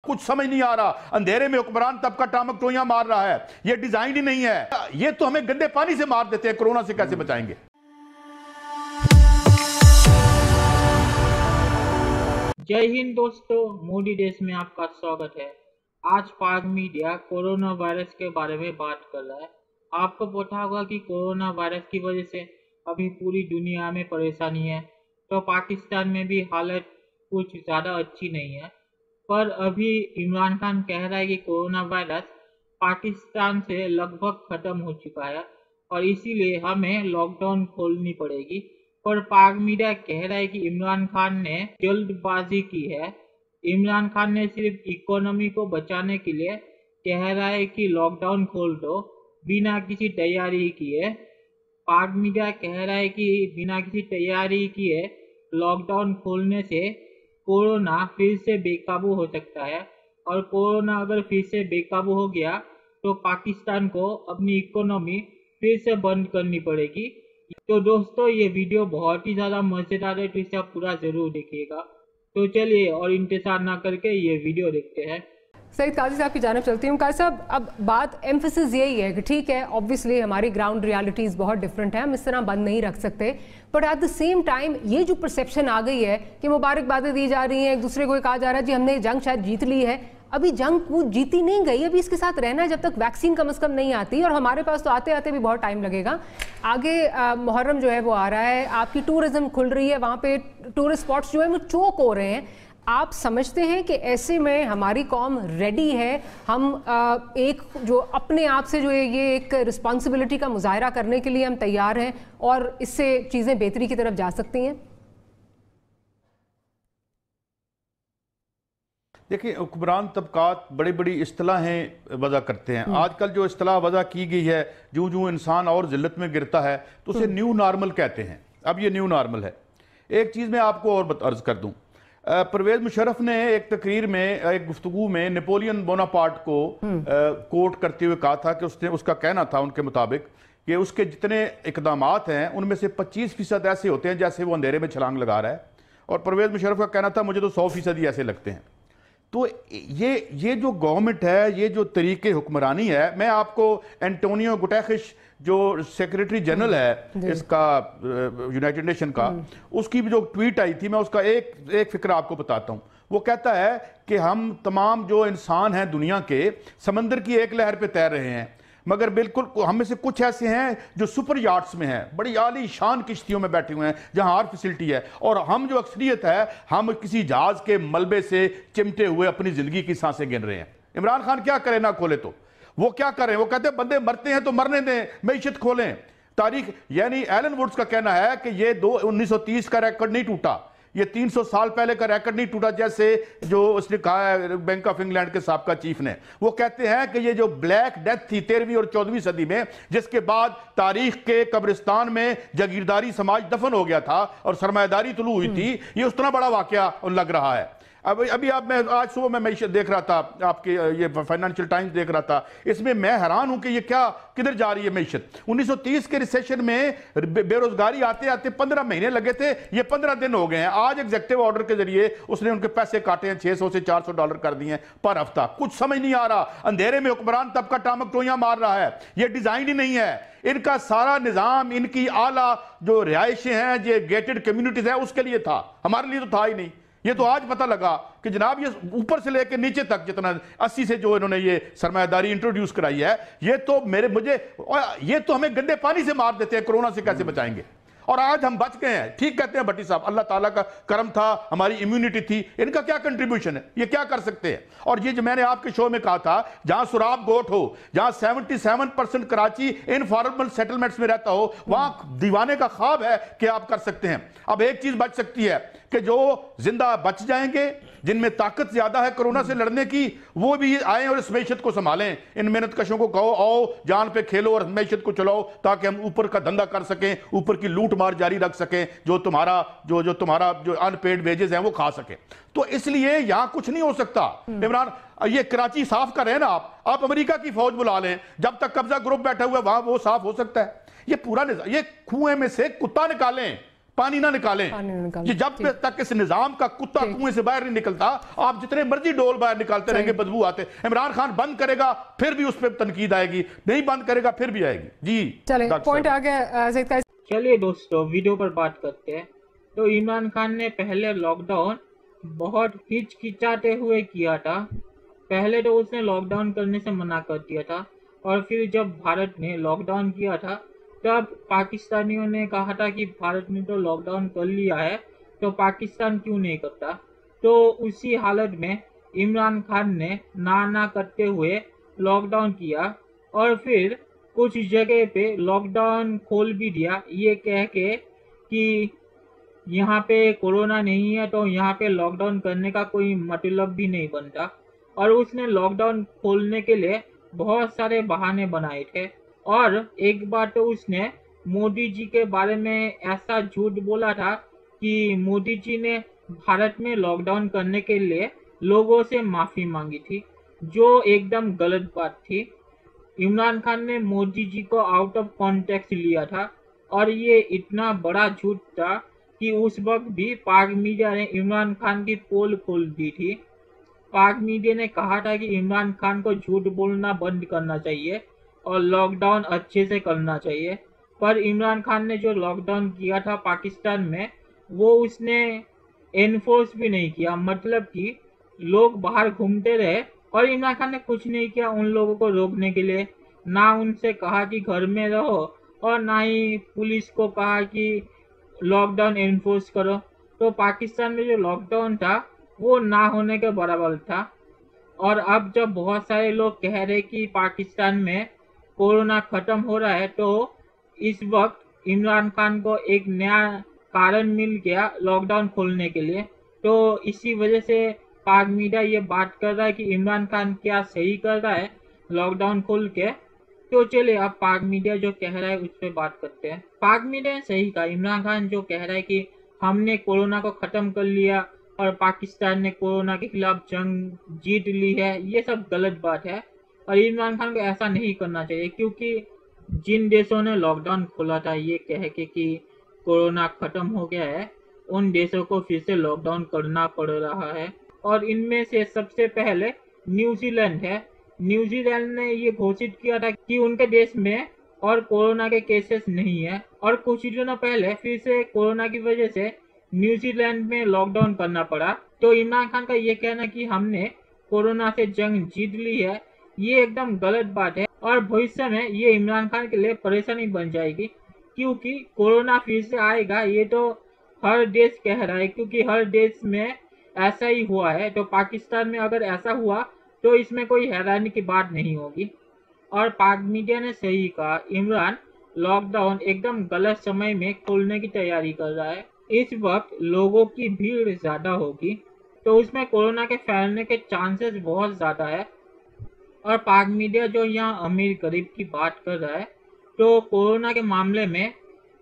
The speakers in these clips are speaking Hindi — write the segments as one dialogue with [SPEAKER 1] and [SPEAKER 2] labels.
[SPEAKER 1] कुछ समझ नहीं आ रहा। अंधेरे में हुक्मरान तबका टामक टोइयां मार रहा है। ये डिजाइन ही नहीं है। ये तो हमें गंदे पानी से मार देते हैं, कोरोना से कैसे बचाएंगे?
[SPEAKER 2] जय हिंद दोस्तों, मोदी देश में आपका स्वागत है। आज पाक मीडिया कोरोना वायरस के बारे में बात कर रहा है। आपको पता होगा कि कोरोना वायरस की वजह से अभी पूरी दुनिया में परेशानी है, तो पाकिस्तान में भी हालत कुछ ज़्यादा अच्छी नहीं है। पर अभी इमरान खान कह रहा है कि कोरोना वायरस पाकिस्तान से लगभग ख़त्म हो चुका है और इसीलिए हमें लॉकडाउन खोलनी पड़ेगी। पर पाक मीडिया कह रहा है कि इमरान खान ने जल्दबाजी की है। इमरान खान ने सिर्फ इकोनॉमी को बचाने के लिए कह रहा है कि लॉकडाउन खोल दो, बिना किसी तैयारी किए। पाक मीडिया कह रहा है कि बिना किसी तैयारी किए लॉकडाउन खोलने से कोरोना फिर से बेकाबू हो सकता है, और कोरोना अगर फिर से बेकाबू हो गया तो पाकिस्तान को अपनी इकोनॉमी फिर से बंद करनी पड़ेगी। तो दोस्तों, ये वीडियो बहुत ही ज़्यादा मज़ेदार है, तो इसे आप पूरा ज़रूर देखिएगा। तो चलिए और इंतजार ना करके ये वीडियो देखते हैं।
[SPEAKER 3] सईद काजी साहब की जानब चलती हूँ। काजी साहब, अब बात एम्फेसिस यही है कि ठीक है, ऑब्वियसली हमारी ग्राउंड रियलिटीज़ बहुत डिफरेंट है, हम इस तरह बंद नहीं रख सकते, but at the same time ये जो परसेप्शन आ गई है कि मुबारकबादें दी जा रही हैं, एक दूसरे को कहा जा रहा है जी हमने जंग शायद जीत ली है। अभी जंग वो जीती नहीं गई, अभी इसके साथ रहना है जब तक वैक्सीन कम से कम नहीं आती, और हमारे पास तो आते आते भी बहुत टाइम लगेगा। आगे मुहर्रम जो है वो आ रहा है, आपकी टूरिज्म खुल रही है, वहाँ पे टूरिस्ट स्पॉट्स जो है वो चोक हो रहे हैं। आप समझते हैं कि ऐसे में हमारी कौम रेडी है, हम एक जो अपने आप से जो है ये एक रिस्पॉन्सिबिलिटी का मुजाहरा करने के लिए हम तैयार हैं और इससे चीज़ें बेहतरी की तरफ जा सकती हैं?
[SPEAKER 1] देखिए, हुक्मरान तबकात बड़ी बड़ी इस्तिलाहें वज़ा करते हैं। आजकल जो इस्तिलाह वज़ा की गई है, जूँ जूँ इंसान और ज़िल्लत में गिरता है तो उसे न्यू नॉर्मल कहते हैं। अब ये न्यू नॉर्मल है। एक चीज़ मैं आपको और अर्ज़ कर दूँ, परवेज़ मुशर्रफ ने एक तकरीर में, एक गुफ्तगू में नेपोलियन बोनापार्ट को कोट करते हुए कहा था कि उसका कहना था उनके मुताबिक कि उसके जितने इकदामात हैं उनमें से 25% ऐसे होते हैं जैसे वो अंधेरे में छलांग लगा रहा है, और परवेज़ मुशर्रफ का कहना था मुझे तो 100% ऐसे लगते हैं। तो ये जो गवर्नमेंट है, ये जो तरीके हुक्मरानी है, मैं आपको एंटोनियो गुटेरेस जो सेक्रेटरी जनरल है इसका यूनाइटेड नेशन का, उसकी भी जो ट्वीट आई थी, मैं उसका एक फिक्र आपको बताता हूँ। वो कहता है कि हम तमाम जो इंसान हैं दुनिया के, समंदर की एक लहर पे तैर रहे हैं, मगर बिल्कुल हम में से कुछ ऐसे हैं जो सुपर यार्ड्स में हैं, बड़ी आली शान किश्तियों में बैठे हुए हैं जहां हर फैसिलिटी है, और हम जो अक्सरियत है हम किसी जहाज के मलबे से चिमटे हुए अपनी जिंदगी की सांसें गिन रहे हैं। इमरान खान क्या करे ना खोले, तो वो क्या करें? वो कहते हैं बंदे मरते हैं तो मरने दें, मैशत खोलें। तारीख यानी एलन वुड्स का कहना है कि ये 1930 का रिकॉर्ड नहीं टूटा, ये 300 साल पहले का रिकॉर्ड नहीं टूटा, जैसे जो उसने कहा है बैंक ऑफ इंग्लैंड के साबका चीफ ने। वो कहते हैं कि ये जो ब्लैक डेथ थी 13वीं और 14वीं सदी में, जिसके बाद तारीख के कब्रिस्तान में जागीरदारी समाज दफन हो गया था और सरमायादारी तुलू हुई थी, ये उस तरह बड़ा वाकया लग रहा है। अभी मैं आज सुबह मैं मैशत देख रहा था, आपके ये फाइनेंशियल टाइम्स देख रहा था, इसमें मैं हैरान हूं कि ये क्या किधर जा रही है मैशत। 1930 के रिसेशन में बेरोजगारी आते आते 15 महीने लगे थे, ये 15 दिन हो गए हैं। आज एग्जीक्यूटिव ऑर्डर के जरिए उसने उनके पैसे काटे हैं, $600 से $400 कर दिए हैं पर हफ्ता। कुछ समझ नहीं आ रहा। अंधेरे में हुक्मरान तबका टामक टोइयां मार रहा है। ये डिजाइन ही नहीं है। इनका सारा निजाम, इनकी आला जो रिहायशें हैं, जो गेटेड कम्युनिटीज है, उसके लिए था, हमारे लिए तो था ही नहीं। ये तो आज पता लगा कि जनाब ये ऊपर से लेकर नीचे तक जितना 80 से जो इन्होंने ये सरमायादारी इंट्रोड्यूस कराई है, ये तो ये तो हमें गंदे पानी से मार देते हैं, कोरोना से कैसे बचाएंगे? और आज हम बच गए हैं। ठीक कहते हैं भट्टी साहब, अल्लाह ताला का करम था, हमारी इम्यूनिटी थी। इनका क्या कंट्रीब्यूशन है? ये क्या कर सकते हैं? और ये जो मैंने आपके शो में कहा था, जहां सुराब गोट हो, जहां 77% कराची इनफॉर्मल सेटलमेंट्स में रहता हो, वहां दीवाने का ख्वाब है कि आप कर सकते हैं। अब एक चीज बच सकती है कि जो जिंदा बच जाएंगे, जिनमें ताकत ज्यादा है कोरोना से लड़ने की, वो भी आए और इस मैशत को संभालें। इन मेहनत कशों को कहो आओ जान पे खेलो और मैशत को चलाओ, ताकि हम ऊपर का धंधा कर सकें, ऊपर की लूट मार जारी रख सकें, जो तुम्हारा जो अनपेड वेजेस हैं वो खा सके। तो इसलिए यहां कुछ नहीं हो सकता। इमरान, ये कराची साफ कर रहे हैं ना आप अमेरिका की फौज बुला लें, जब तक कब्जा ग्रुप बैठा हुआ है वहां वो साफ हो सकता है। ये पूरा ये कुएं में से कुत्ता निकालें, पानी ना निकालें
[SPEAKER 3] पानी ना निकालें,
[SPEAKER 1] कि जब तक इस निजाम का कुत्ता कुएं से बाहर नहीं निकलता, आप जितने मर्जी डोल बाहर निकालते रहेंगे बदबू आते। इमरान खान बंद करेगा फिर भी उस पर तनकीद आएगी, नहीं बंद करेगा फिर भी आएगी। जी
[SPEAKER 3] चले पॉइंट आ गया सईद का।
[SPEAKER 2] चलिए दोस्तों वीडियो पर बात करते हैं। तो इमरान खान ने पहले लॉकडाउन बहुत हिचकिचाते हुए किया था। पहले तो उसने लॉकडाउन करने से मना कर दिया था, और फिर जब भारत ने लॉकडाउन किया था तब पाकिस्तानियों ने कहा था कि भारत ने तो लॉकडाउन कर लिया है तो पाकिस्तान क्यों नहीं करता। तो उसी हालत में इमरान खान ने ना करते हुए लॉकडाउन किया, और फिर कुछ जगह पे लॉकडाउन खोल भी दिया ये कह के कि यहाँ पे कोरोना नहीं है तो यहाँ पे लॉकडाउन करने का कोई मतलब भी नहीं बनता। और उसने लॉकडाउन खोलने के लिए बहुत सारे बहाने बनाए थे, और एक बार तो उसने मोदी जी के बारे में ऐसा झूठ बोला था कि मोदी जी ने भारत में लॉकडाउन करने के लिए लोगों से माफ़ी मांगी थी, जो एकदम गलत बात थी। इमरान खान ने मोदी जी को आउट ऑफ कॉन्टेक्स्ट लिया था, और ये इतना बड़ा झूठ था कि उस वक्त भी पाक मीडिया ने इमरान खान की पोल खोल दी थी। पाक मीडिया ने कहा था कि इमरान खान को झूठ बोलना बंद करना चाहिए और लॉकडाउन अच्छे से करना चाहिए। पर इमरान खान ने जो लॉकडाउन किया था पाकिस्तान में, वो उसने एनफोर्स भी नहीं किया। मतलब कि लोग बाहर घूमते रहे और इमरान खान ने कुछ नहीं किया उन लोगों को रोकने के लिए। ना उनसे कहा कि घर में रहो, और ना ही पुलिस को कहा कि लॉकडाउन एनफोर्स करो। तो पाकिस्तान में जो लॉकडाउन था वो ना होने के बराबर था। और अब जब बहुत सारे लोग कह रहे कि पाकिस्तान में कोरोना खत्म हो रहा है, तो इस वक्त इमरान खान को एक नया कारण मिल गया लॉकडाउन खोलने के लिए। तो इसी वजह से पाक मीडिया ये बात कर रहा है कि इमरान खान क्या सही कर रहा है लॉकडाउन खोल के। तो चलिए अब पाक मीडिया जो कह रहा है उस पर बात करते हैं। पाक मीडिया ने सही कहा। इमरान खान जो कह रहा है कि हमने कोरोना को ख़त्म कर लिया और पाकिस्तान ने कोरोना के खिलाफ जंग जीत ली है, ये सब गलत बात है। और इमरान खान को ऐसा नहीं करना चाहिए, क्योंकि जिन देशों ने लॉकडाउन खोला था ये कह के कि कोरोना ख़त्म हो गया है, उन देशों को फिर से लॉकडाउन करना पड़ रहा है। और इनमें से सबसे पहले न्यूजीलैंड है। न्यूजीलैंड ने ये घोषित किया था कि उनके देश में और कोरोना के केसेस नहीं है, और कुछ दिनों पहले फिर से कोरोना की वजह से न्यूजीलैंड में लॉकडाउन करना पड़ा। तो इमरान खान का ये कहना कि हमने कोरोना से जंग जीत ली है, ये एकदम गलत बात है, और भविष्य में ये इमरान खान के लिए परेशानी बन जाएगी, क्योंकि कोरोना फिर से आएगा ये तो हर देश कह रहा है, क्योंकि हर देश में ऐसा ही हुआ है। तो पाकिस्तान में अगर ऐसा हुआ तो इसमें कोई हैरानी की बात नहीं होगी। और पाक मीडिया ने सही कहा, इमरान लॉकडाउन एकदम गलत समय में खोलने की तैयारी कर रहा है। इस वक्त लोगों की भीड़ ज़्यादा होगी तो उसमें कोरोना के फैलने के चांसेस बहुत ज़्यादा है। और पाक मीडिया जो यहाँ अमीर गरीब की बात कर रहा है, तो कोरोना के मामले में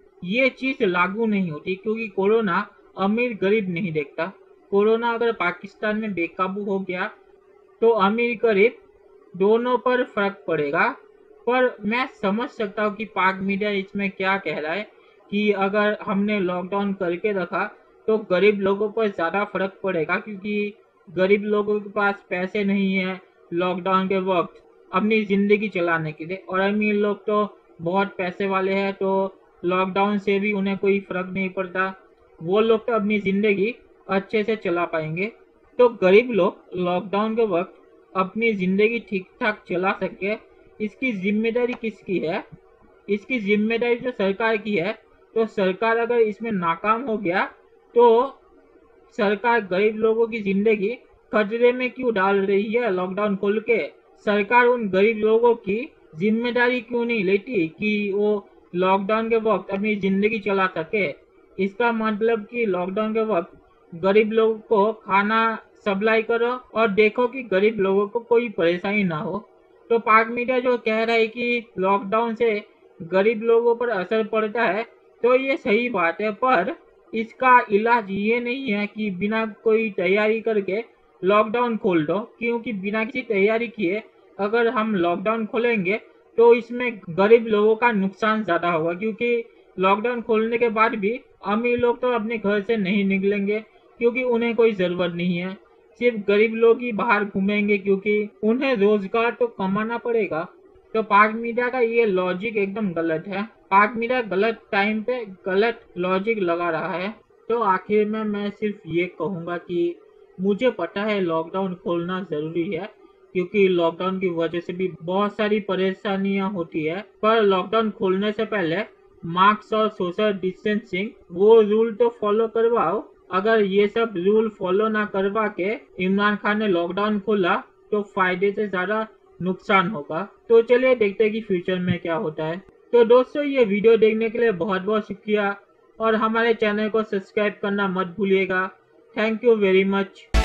[SPEAKER 2] ये चीज़ लागू नहीं होती, क्योंकि कोरोना अमीर गरीब नहीं देखता। कोरोना अगर पाकिस्तान में बेकाबू हो गया तो अमीर गरीब दोनों पर फर्क पड़ेगा। पर मैं समझ सकता हूँ कि पाक मीडिया इसमें क्या कह रहा है कि अगर हमने लॉकडाउन करके रखा तो गरीब लोगों पर ज़्यादा फर्क पड़ेगा, क्योंकि गरीब लोगों के पास पैसे नहीं है लॉकडाउन के वक्त अपनी ज़िंदगी चलाने के लिए, और अमीर लोग तो बहुत पैसे वाले हैं, तो लॉकडाउन से भी उन्हें कोई फ़र्क नहीं पड़ता। वो लोग तो अपनी ज़िंदगी अच्छे से चला पाएंगे। तो गरीब लोग लॉकडाउन के वक्त अपनी ज़िंदगी ठीक ठाक चला सके, इसकी जिम्मेदारी किसकी है? इसकी जिम्मेदारी जो सरकार की है। तो सरकार अगर इसमें नाकाम हो गया तो सरकार गरीब लोगों की ज़िंदगी खतरे में क्यों डाल रही है लॉकडाउन खोल के? सरकार उन गरीब लोगों की जिम्मेदारी क्यों नहीं लेती कि वो लॉकडाउन के वक्त अपनी ज़िंदगी चला सके? इसका मतलब कि लॉकडाउन के वक्त गरीब लोगों को खाना सप्लाई करो और देखो कि गरीब लोगों को कोई परेशानी ना हो। तो पाक मीडिया जो कह रहा है कि लॉकडाउन से गरीब लोगों पर असर पड़ता है, तो ये सही बात है, पर इसका इलाज ये नहीं है कि बिना कोई तैयारी करके लॉकडाउन खोल दो, क्योंकि बिना किसी तैयारी किए अगर हम लॉकडाउन खोलेंगे तो इसमें गरीब लोगों का नुकसान ज़्यादा होगा, क्योंकि लॉकडाउन खोलने के बाद भी अमीर लोग तो अपने घर से नहीं निकलेंगे क्योंकि उन्हें कोई जरूरत नहीं है। सिर्फ गरीब लोग ही बाहर घूमेंगे क्योंकि उन्हें रोजगार तो कमाना पड़ेगा। तो पाक मीडिया का ये लॉजिक एकदम गलत है। पाक मीडिया गलत टाइम पे गलत लॉजिक लगा रहा है। तो आखिर में मैं सिर्फ ये कहूँगा कि मुझे पता है लॉकडाउन खोलना जरूरी है क्योंकि लॉकडाउन की वजह से भी बहुत सारी परेशानियां होती है, पर लॉकडाउन खोलने से पहले मास्क और सोशल डिस्टेंसिंग वो रूल तो फॉलो करवाओ। अगर ये सब रूल फॉलो ना करवा के इमरान खान ने लॉकडाउन खोला तो फायदे से ज्यादा नुकसान होगा। तो चलिए देखते हैं कि फ्यूचर में क्या होता है। तो दोस्तों, ये वीडियो देखने के लिए बहुत बहुत शुक्रिया और हमारे चैनल को सब्सक्राइब करना मत भूलिएगा। Thank you very much.